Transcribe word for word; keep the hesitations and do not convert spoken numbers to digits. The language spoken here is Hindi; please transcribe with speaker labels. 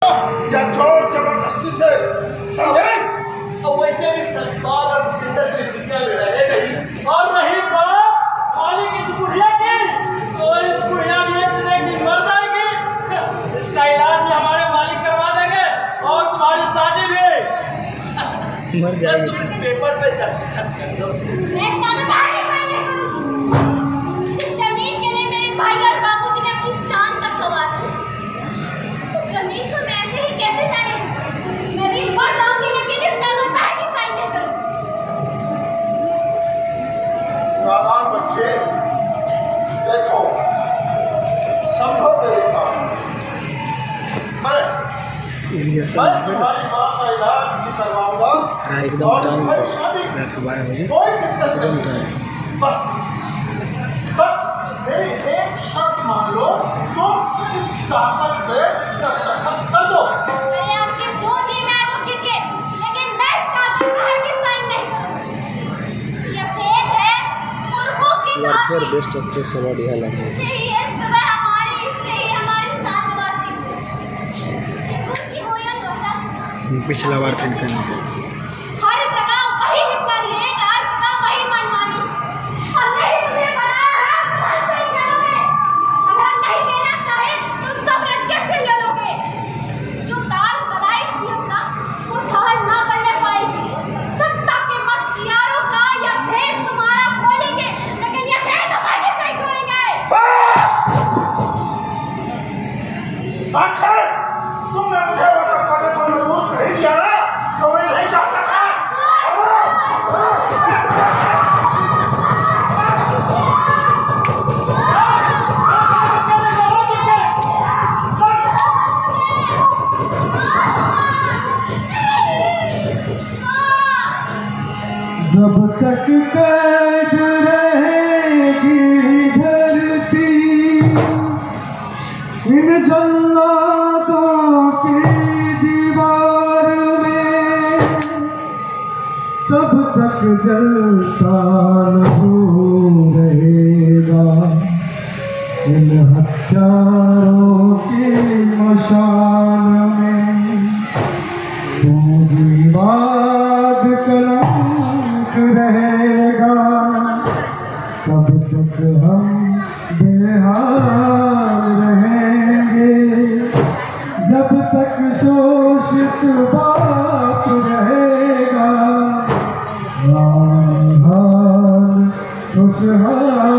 Speaker 1: या जोर जबरदस्ती से, समझे?
Speaker 2: और वैसे भी सतपाल और जिंदा की दुनिया में रहेगा ही। और नहीं बाप, मालिक इस बुढ़िया की, तो इस बुढ़िया भी एक दिन एक दिन मर जाएगी। इसका इलाज भी हमारे मालिक करवा देंगे और तुम्हारी शादी भी मर जाएगी। तुम इस पेपर पे दस्तखत कर दो।
Speaker 3: जमीन के लिए मेरे भाई और बाबूजी ने अपनी जान तक गंवा दी। जमीन को मैं ऐसे ही कैसे जाने दूं? मैं भी मर जाऊंगी लेकिन इस कागज पर ही साइन नहीं करूंगी।
Speaker 1: नादान बच्चे, देखो, समझो मेरी बात। मैं मैं तुम्हारी माँ का इलाज भी करवाऊंगा और तुम्हारी शादी कोई दिक्कत नहीं। बस बस मेरी एक शर्त मान लो, तो इस कागज पे दस्तखत कर दो।
Speaker 3: अरे आपके जो जी मैं वो कीजिए, लेकिन मैं इस कागज पर हरगिज़ साइन नहीं करूंगी। ये भेद है मूर्खों की
Speaker 4: वर्कर बेस्ट एक्ट्रेस अवार्ड यह लगा।
Speaker 3: इससे ही है सुबह हमारी, इससे ही हमारी सांझ बाती। सिंदूर की हो या नोटा,
Speaker 4: पिछला बार ट्रेन करने
Speaker 3: हर जगह वही हिटलरिएट, हर जगह वही मनमानी। हमने ही तुम्हें बनाया है, तुम ऐसे ही करोगे। अगर हम नहीं देना चाहे तो सब रट कैसे ले लोगे? जो दाल गलाई थी अपना, वो दाल ना गलने पाएगी। सत्ता के मत्स्यारों का यह भेद तुम्हारा खोलेंगे, लेकिन यह भेद हमारे नहीं छोड़ेंगे।
Speaker 1: आखिर तुमने मुझे वो सब करने पर मजबूर नहीं किया ना, तो मैं नहीं चाहता था।
Speaker 5: जब तक कैद रहेगी धरती इन जल्लादों की दीवार में, तब तक जलता लहू रहेगा इन हत्यारों की मशाल में। पूंजीवाद कलंक रहेगा, तब तक हम बेहाल रहेंगे। जब तक शोषित बाप रहेगा, हाल खुशहाल